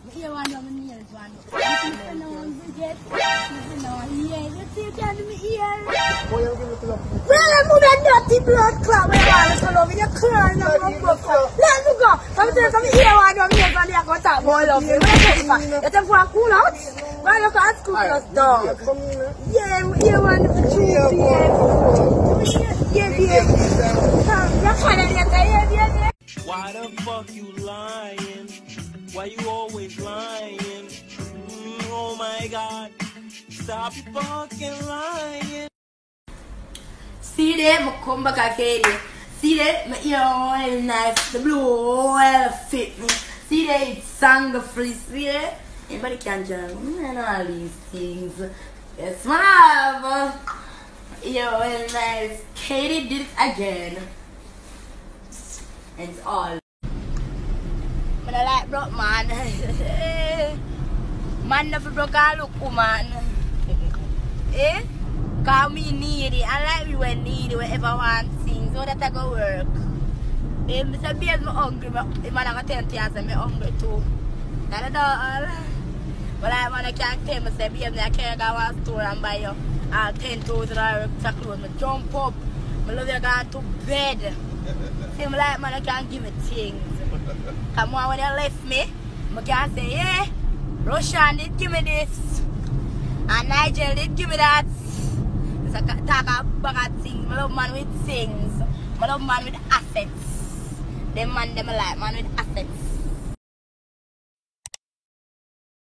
You want to know nails one. You know, Bridget. You know, yeah, you see, you can't do me here. Well, I'm going to dirty blood clot. Where you want to love you crying and I'm broke. Let me go. Come to come here, I want to nails one. You go talk more love you. You take for a cool out? Why you can't school us dog? Yeah, you want to choose Why the fuck you lying? Why you always lying? Oh my God, stop fucking lying. See that, I come back again. See that, my ear oil nice, the blue oil fit me. See that, it's song free. See that, anybody can join me and all these things. Yes, my love. Ear oil nice. Katie did it again. And it's all. But I like broke man. Man never broke a look woman. Eh? Cause me need it. I like me when need it, whenever I want things. So that I go work. Eh, Mr. Beers, I'm hungry. The man have a 10 years and I'm hungry too. That's all. But I want to can't tell Mr. Beers, I can't go to one store and buy you 10,000 extra clothes. I jump up. I love you going to bed. See, me like man, I can't give me things. Come on, when you left me, I can say, yeah, Russian did give me this. And Nigel did give me that. It's a talk about things. I love man with things. I love man with assets. Them man, them like man with assets.